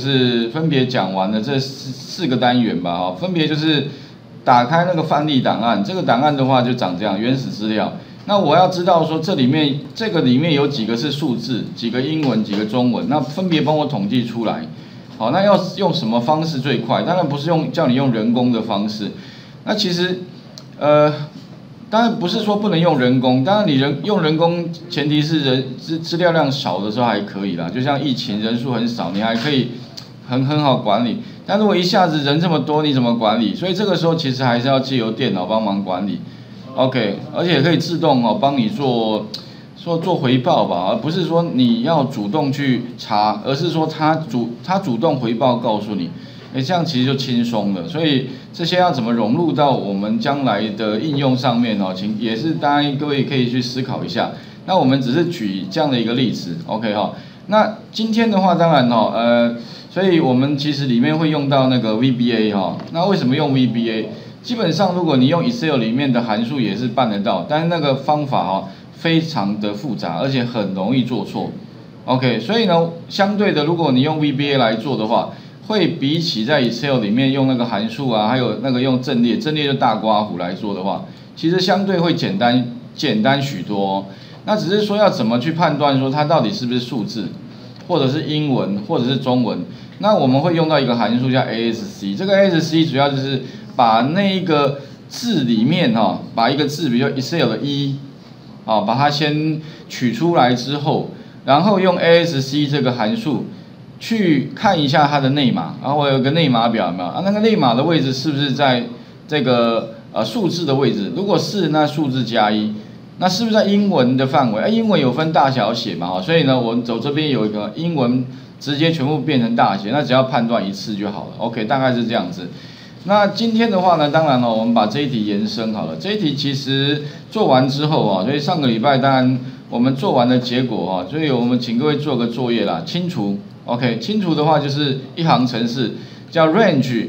就是分别讲完了这四个单元吧，哈，分别就是打开那个范例档案，这个档案的话就长这样，原始资料。那我要知道说这个里面有几个是数字，几个英文，几个中文，那分别帮我统计出来。好，那要用什么方式最快？当然不是叫你用人工的方式。那其实，当然不是说不能用人工，当然你用人工，前提是资料量少的时候还可以啦。就像疫情人数很少，你还可以很好管理。但如果一下子人这么多，你怎么管理？所以这个时候其实还是要借由电脑帮忙管理。OK， 而且可以自动帮你做回报吧，而不是说你要主动去查，而是说他主动回报告诉你，这样其实就轻松了。所以这些要怎么融入到我们将来的应用上面请也是当然各位可以去思考一下。那我们只是举这样的一个例子 ，OK 哈。那今天的话，当然所以我们其实里面会用到那个 VBA 哈。那为什么用 VBA？ 基本上如果你用 Excel 里面的函数也是办得到，但是那个方法非常的复杂，而且很容易做错。OK， 所以呢，相对的，如果你用 VBA 来做的话，会比起在 Excel 里面用那个函数啊，还有那个用阵列就大刮胡来做的话，其实相对会简单许多那只是说要怎么去判断说它到底是不是数字，或者是英文，或者是中文。那我们会用到一个函数叫 ASC， 这个 ASC 主要就是把那一个字里面把一个字，比如说 Excel 的把它先取出来之后，然后用 ASC 这个函数去看一下它的内码，然后我有个内码表有没有那个内码的位置是不是在这个数字的位置？如果是，那数字加1，那是不是在英文的范围？英文有分大小写嘛所以呢，我走这边有一个英文直接全部变成大写，那只要判断一次就好了。OK， 大概是这样子。那今天的话呢，当然我们把这一题延伸好了。这一题其实做完之后所以上个礼拜当然我们做完的结果所以我们请各位做个作业啦，清除。OK， 清除的话就是一行程式叫 range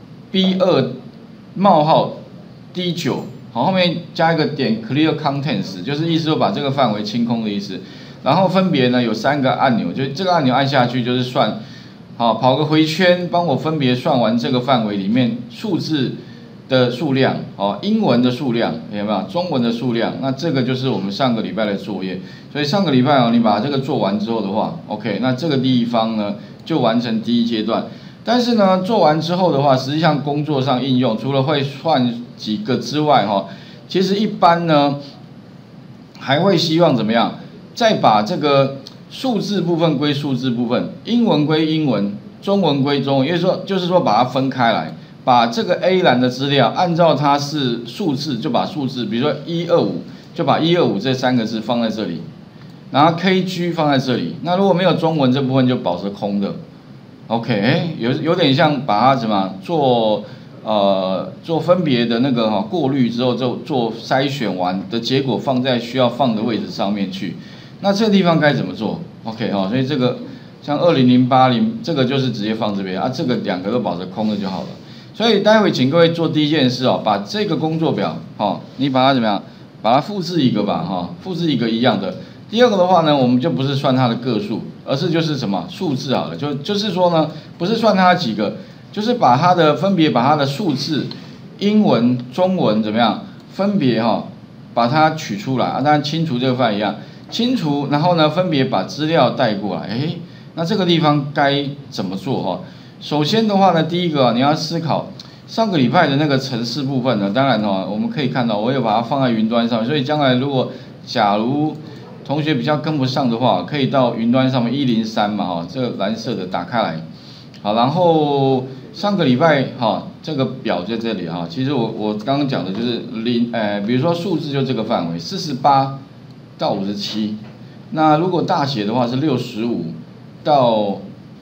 B2 冒号 D9， 后面加一个点 clear contents， 就是意思说把这个范围清空的意思。然后分别呢有3个按钮，就这个按钮按下去就是算。好，跑个回圈，帮我分别算完这个范围里面数字的数量，英文的数量，有没有？中文的数量，那这个就是我们上个礼拜的作业。所以上个礼拜你把这个做完之后的话 ，OK， 那这个地方呢就完成第一阶段。但是呢，做完之后的话，实际上工作上应用，除了会算几个之外，其实一般呢还会希望怎么样？再把这个数字部分归数字部分，英文归英文，中文归中文，就是说把它分开来，把这个 A 栏的资料按照它是数字，就把数字，比如说125，就把125这3个字放在这里，然后 KG 放在这里。那如果没有中文这部分就保持空的。OK， 有点像把它怎么做分别的那个过滤之后，就做筛选完的结果放在需要放的位置上面去。那这个地方该怎么做 ？OK 所以这个像20080这个就是直接放这边这个2个都保持空的就好了。所以待会请各位做第一件事把这个工作表你把它怎么样？把它复制一个吧复制一个一样的。第二个的话呢，我们就不是算它的个数，而是就是什么数字好了，就是说呢，不是算它几个，就是分别把它的数字，英文、中文怎么样，分别把它取出来当然清除这个范一样。清除，然后呢，分别把资料带过来。那这个地方该怎么做首先的话呢，第一个你要思考上个礼拜的那个程式部分呢，当然我们可以看到，我有把它放在云端上面，所以将来假如同学比较跟不上的话，可以到云端上面103嘛这个蓝色的打开来。好，然后上个礼拜这个表在这里其实我刚刚讲的就是比如说数字就这个范围48到57，那如果大写的话是65到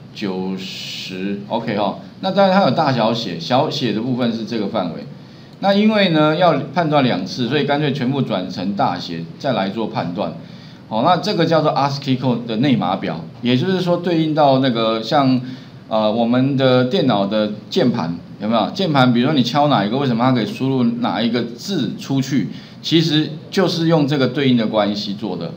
90 ，OK 那当然它有大小写，小写的部分是这个范围。那因为呢要判断2次，所以干脆全部转成大写再来做判断。那这个叫做 ASCII code 的内码表，也就是说对应到那个像我们的电脑的键盘有没有？键盘比如说你敲哪一个，为什么它可以输入哪一个字出去？其实就是用这个对应的关系做的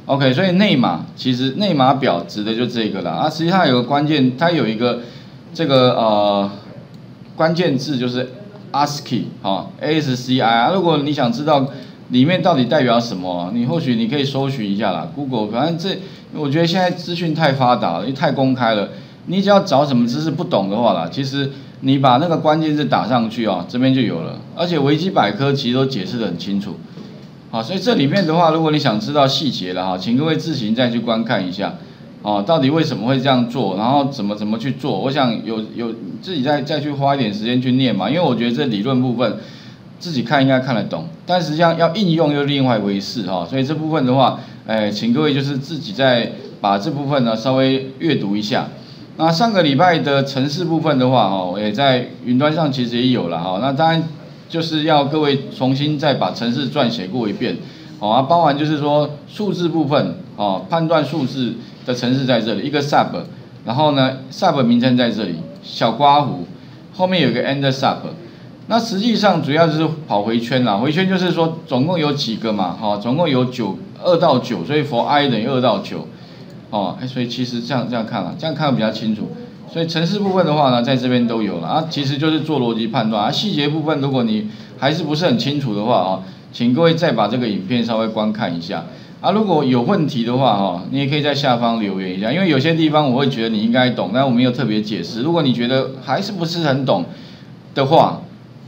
OK， 所以内码其实内码表指的就这个啦。啊，实际上有个关键，它有一个这个关键字就是 ASCII 啊 ，ASCII 啊。如果你想知道里面到底代表什么，你或许你可以搜寻一下啦 ，Google。反正我觉得现在资讯太发达了，也太公开了。你只要找什么知识不懂的话啦，其实你把那个关键字打上去啊，这边就有了。而且维基百科其实都解释得很清楚。好，所以这里面的话，如果你想知道细节了哈，请各位自行再去观看一下，哦，到底为什么会这样做，然后怎么去做，我想有自己再去花一点时间去念嘛，因为我觉得这理论部分自己看应该看得懂，但实际上要应用又另外一回事哈，所以这部分的话，请各位就是自己再把这部分呢稍微阅读一下。那上个礼拜的程式部分的话，哦，也在云端上其实也有了哈，那当然。就是要各位重新再把程式撰写过一遍，哦，啊，包含就是说数字部分，哦，判断数字的程式在这里，一个 sub， 然后呢 sub 名称在这里，小刮弧，后面有个 end sub， 那实际上主要就是跑回圈啦，回圈就是说总共有几个嘛，哦，总共有2到9，所以 for i 等于2到9，哦，所以其实这样看啦，这样看比较清楚。所以程式部分的话呢，在这边都有了啊，其实就是做逻辑判断啊。细节部分，如果你还是不是很清楚的话啊，请各位再把这个影片稍微观看一下啊。如果有问题的话哈，你也可以在下方留言一下，因为有些地方我会觉得你应该懂，但我没有特别解释。如果你觉得还是不是很懂的话，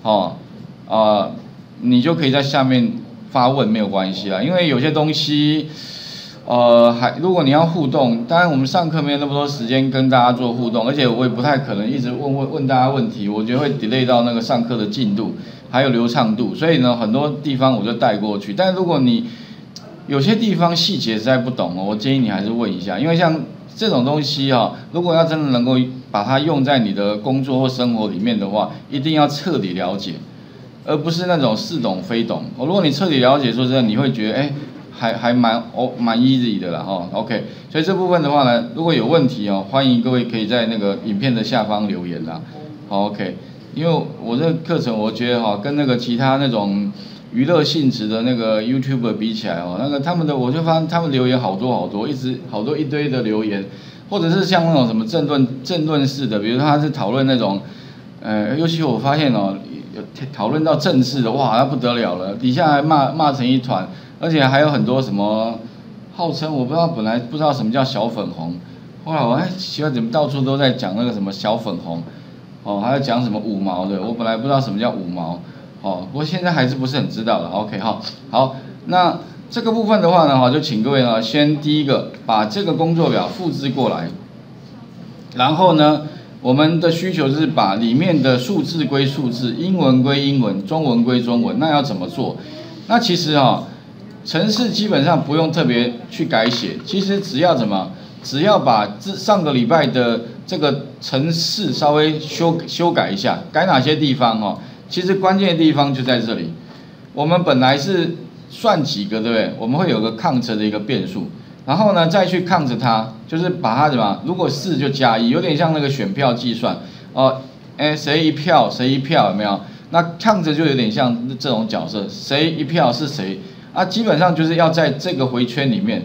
你就可以在下面发问，没有关系啦，因为有些东西。如果你要互动，当然我们上课没有那么多时间跟大家做互动，而且我也不太可能一直问大家问题，我觉得会 delay 到那个上课的进度，还有流畅度，所以呢，很多地方我就带过去。但如果你有些地方细节实在不懂哦，我建议你还是问一下，因为像这种东西哈，如果要真的能够把它用在你的工作或生活里面的话，一定要彻底了解，而不是那种似懂非懂。如果你彻底了解，说真的，你会觉得还蛮 easy 的啦哈 ，OK， 所以这部分的话呢，如果有问题哦，欢迎各位可以在那个影片的下方留言啦，好 OK， 因为我这个课程我觉得哈，跟那个其他那种娱乐性质的那个 YouTuber 比起来哦，那个我就发现他们留言好多，一堆的留言，或者是像那种什么政论式的，比如他是讨论那种，尤其我发现哦，有讨论到政治的，哇，那不得了了，底下还骂成一团。而且还有很多什么号称我不知道，本来不知道什么叫小粉红，后来我奇怪怎么到处都在讲那个什么小粉红，哦，还有讲什么五毛的，我本来不知道什么叫五毛，哦，不过现在还是不是很知道了 ，OK 哈，好，那这个部分的话呢，就请各位呢先第一个把这个工作表复制过来，然后呢，我们的需求就是把里面的数字归数字，英文归英文，中文归中文，那要怎么做？那其实程式基本上不用特别去改写，其实只要把上个礼拜的这个程式稍微修改一下，改哪些地方其实关键的地方就在这里。我们本来是算几个，对不对？我们会有个 count 的一个变数，然后呢再去 count 它，就是把它如果4就加1，有点像那个选票计算谁一票有没有？那 count 就有点像这种角色，谁一票是谁。基本上就是要在这个回圈里面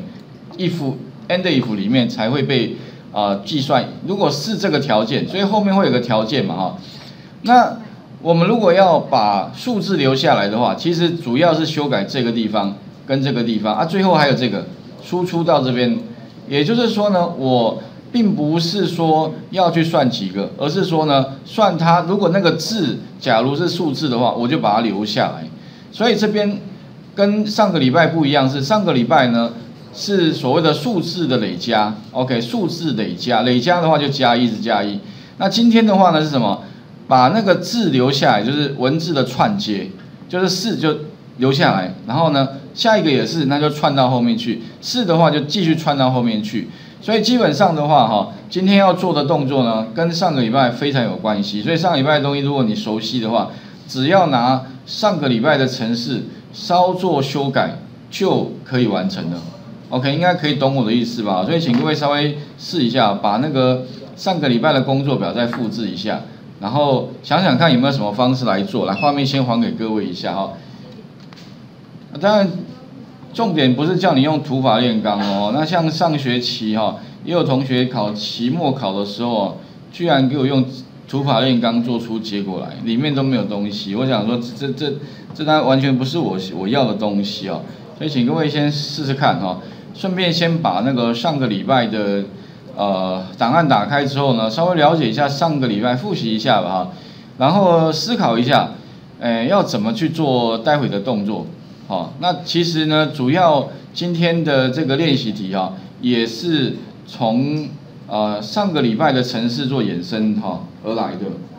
end if 里面才会被计算。如果是这个条件，所以后面会有个条件嘛那我们如果要把数字留下来的话，其实主要是修改这个地方跟这个地方最后还有这个输出到这边。也就是说呢，我并不是说要去算几个，而是说呢，算它如果那个字假如是数字的话，我就把它留下来。所以这边。跟上个礼拜不一样，是上个礼拜呢是所谓的数字的累加 ，OK， 数字累加的话就加1，一直加1。那今天的话呢是什么？把那个字留下来，就是文字的串接，就是4就留下来，然后呢下一个也是，那就串到后面去，4的话就继续串到后面去。所以基本上的话今天要做的动作呢跟上个礼拜非常有关系。所以上个礼拜的东西如果你熟悉的话，只要拿上个礼拜的程式。稍作修改就可以完成了 ，OK， 应该可以懂我的意思吧？所以请各位稍微试一下，把那个上个礼拜的工作表再复制一下，然后想想看有没有什么方式来做。来，画面先还给各位一下当然， 重点不是叫你用土法炼钢哦。那像上学期也有同学考期末考的时候居然给我用土法炼钢做出结果来，里面都没有东西。我想说这当然完全不是我要的东西哦。所以请各位先试试看顺便先把那个上个礼拜的档案打开之后呢，稍微了解一下上个礼拜，复习一下吧然后思考一下，要怎么去做待会的动作。那其实呢，主要今天的这个练习题也是从上个礼拜的程式做衍生而来的。